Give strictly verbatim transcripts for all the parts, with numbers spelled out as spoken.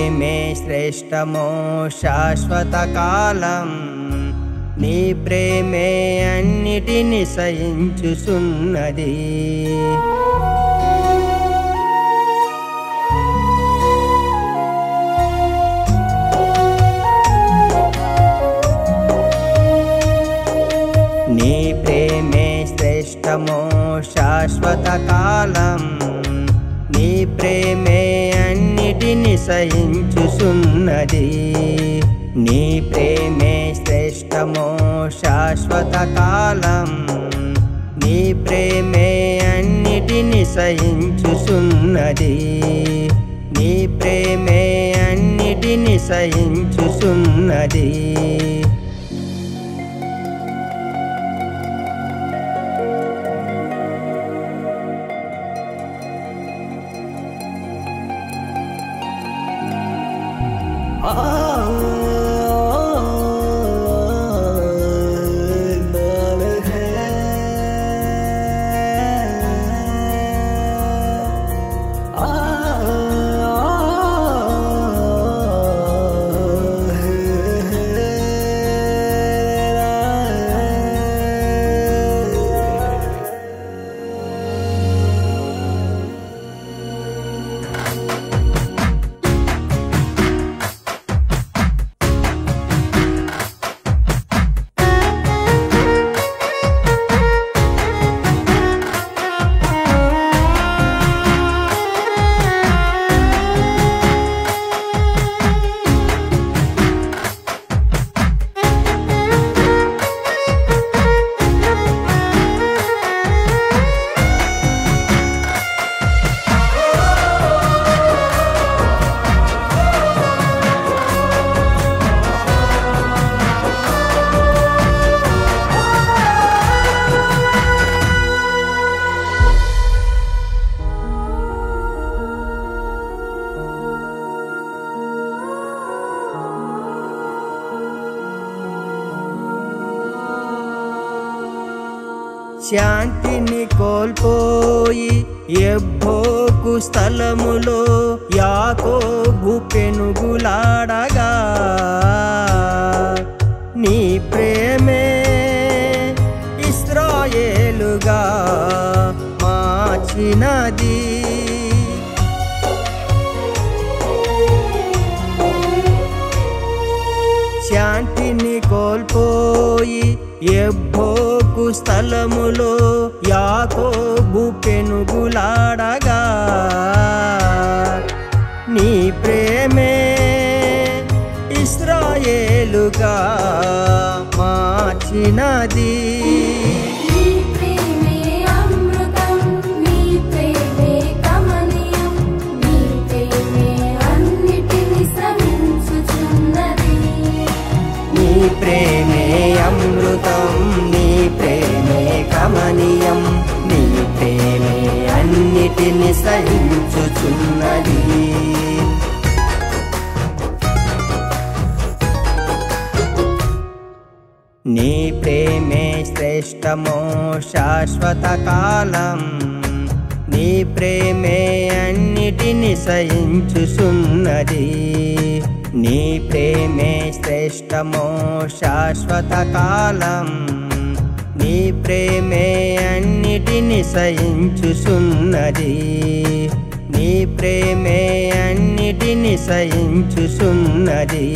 ప్రేమే శ్రేష్టమో శాశ్వత కాలం నీ ప్రేమే అన్నిటిని సహించుచున్నది నీ ప్రేమే శ్రేష్టమో శాశ్వత కాలం నీ ప్రేమే అన్నిటిని సహించుచున్నది నీ ప్రేమే శ్రేష్టమో శాశ్వత కాలం నీ ప్రేమే అన్నిటిని సహించుచున్నది నీ ప్రేమే అన్నిటిని సహించుచున్నది శాంతిని కోల్పోయి యెహోవా స్థలములో యాకోబు పెనుగులాడగా నీ ప్రేమే ఇశ్రాయేలుగా మార్చినది శాంతిని కోల్పోయి యెహోవా స్థలములో యాకోబు పెనుగులాడగా నీ ప్రేమే ఇశ్రాయేలుగా మార్చినది ప్రేమే అమృతం నీ ప్రేమే కమనీయం నీ ప్రేమే అన్నిటిని సహించుచున్నది నీ ప్రేమే శ్రేష్టమో శాశ్వత కాలం నీ ప్రేమే అన్నిటిని సహించుచున్నది నీ ప్రేమే శ్రేష్టమో శాశ్వత కాలం నీ ప్రేమే అన్నిటిని సహించుచున్నది నీ ప్రేమే అన్నిటిని సహించుచున్నది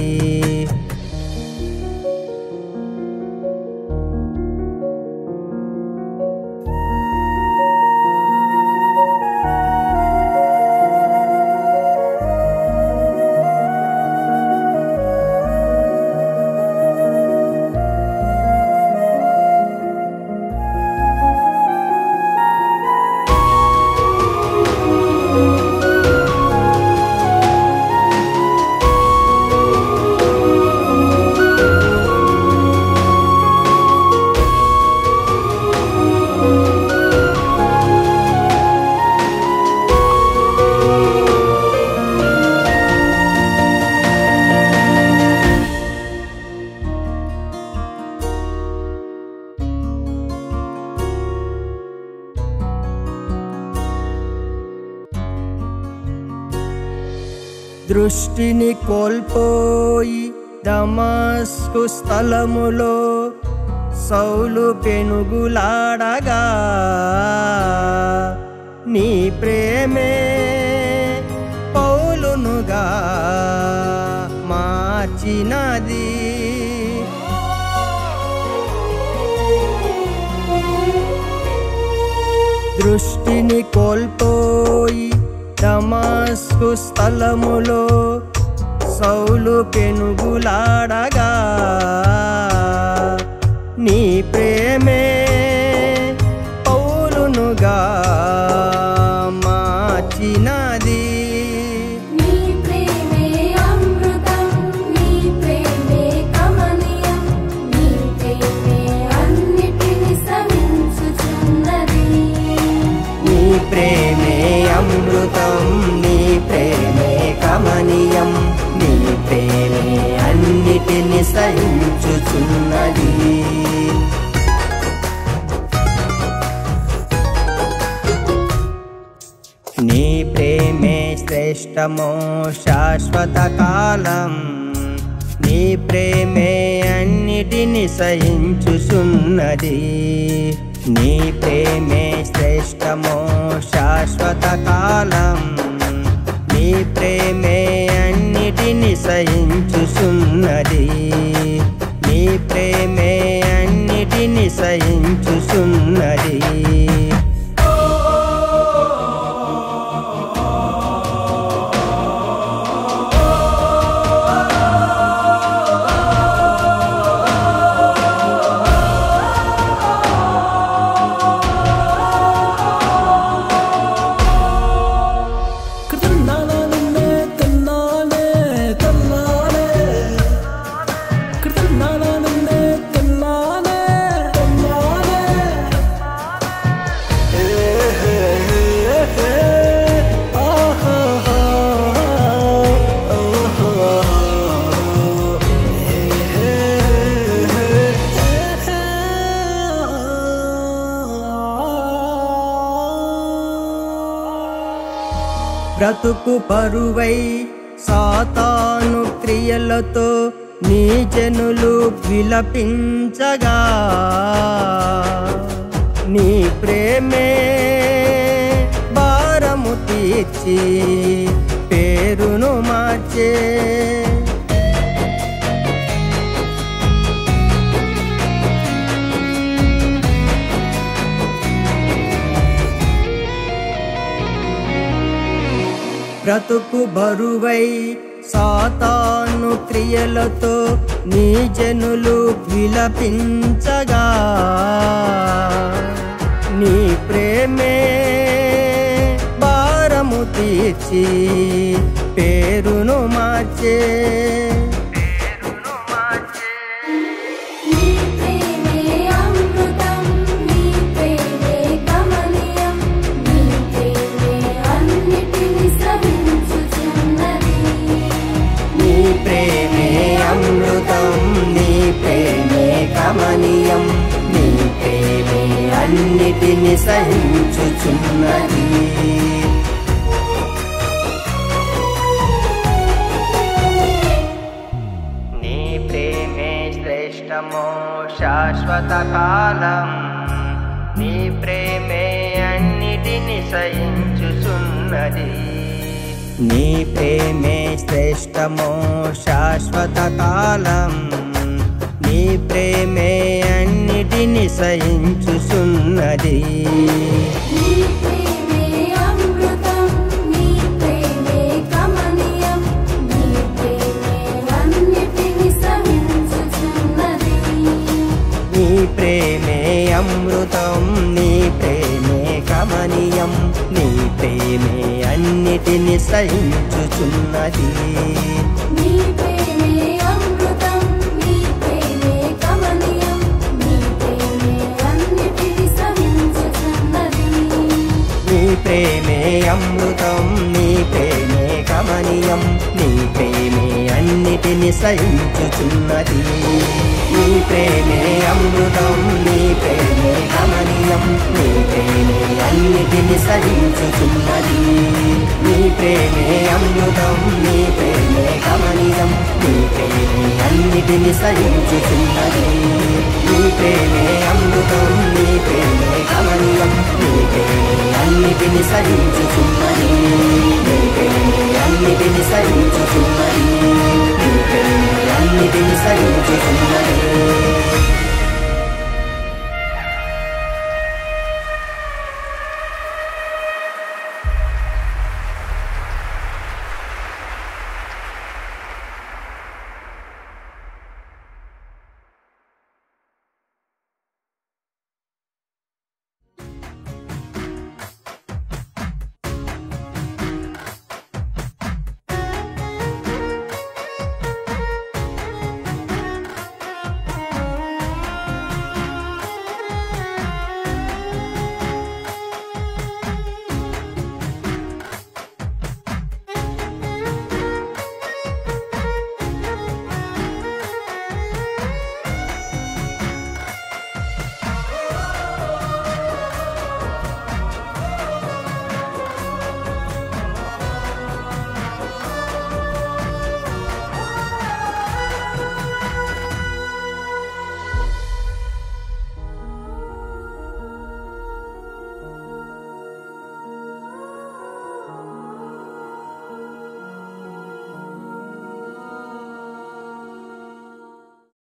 దృష్టిని కోల్పోయి దమస్కు స్థలములో సౌలు పెనుగులాడగా నీ ప్రేమే పౌలునుగా మార్చినది. దృష్టిని కోల్పోయి దమస్కు స్థలములో సౌలు పెనుగులాడగా నీ ప్రేమే పౌలునుగా మార్చినది. నీ ప్రేమే అమృతం, నీ ప్రేమే కమనీయం, నీ ప్రేమే అన్నిటిని సహించుచున్నది. నీ ప్రేమే అమృతం, నీ ప్రేమే కమనీయం, నీ ప్రేమే అన్నిటిని సహించుచున్నది. నీ ప్రేమే శ్రేష్టమో శాశ్వత కాలం, నీ ప్రేమే అన్నిటిని సహించుచున్నది. నీ ప్రేమే శ్రేష్టమో శాశ్వత కాలం, నీ ప్రేమే అన్నిటిని సహించుచున్నది. నీ ప్రేమే అన్నిటిని సహించుచున్నది. బ్రతుకు పరువై సాతాను క్రియలతో నీ జనులు విలపించగా నీ ప్రేమే భారము తీర్చి పేరును మార్చే. బ్రతుకు బరువై సాతాను క్రియలతో నీ జనులు విలపించగా నీ ప్రేమే భారము తీర్చి పేరును మార్చే. కమనీయం, నీ ప్రేమే అన్నిటిని సహించుచున్నది. నీ ప్రేమే శ్రేష్టమో శాశ్వత కాలం, నీ ప్రేమే అన్నిటిని సహించుచున్నది. నీ ప్రేమే శ్రేష్టమో శాశ్వత కాలం, నీ ప్రేమే అన్నిటిని సహించుచున్నది. నీ ప్రేమే అమృతం, నీ ప్రేమే కమనీయం, నీ ప్రేమే అన్నిటిని సహించుచున్నది. నీ ప్రేమే అమృతం, నీ ప్రేమే కమనీయం, నీ ప్రేమే అన్నిటిని సహించుచున్నది. నీ ప్రేమే అమృతం, నీ ప్రేమే కమనీయం, నీ ప్రేమే అన్నిటిని సహించుచున్నది. నీ ప్రేమే అమృతం, నీ ప్రేమే కమనీయం, నీ ప్రేమే అన్నిటిని సహించుచున్నది. నీ ప్రేమే అమృతం, నీ ప్రేమే కమనీయం. కమనీయం నీ ప్రేమే అన్నిటిని సహించుచున్నది నీ ప్రేమే అమృతం నీ ప్రేమే కమనీయం నీ ప్రేమే అన్నిటిని సహించుచున్నది నీ ప్రేమే అమృతం నీ ప్రేమే కమనీయం నీ ప్రేమే అన్నిటిని సహించుచున్నది నీ ప్రేమే అన్నిటిని సహించుచున్నది నీ ప్రేమే అన్నిటిని సహించుచున్నది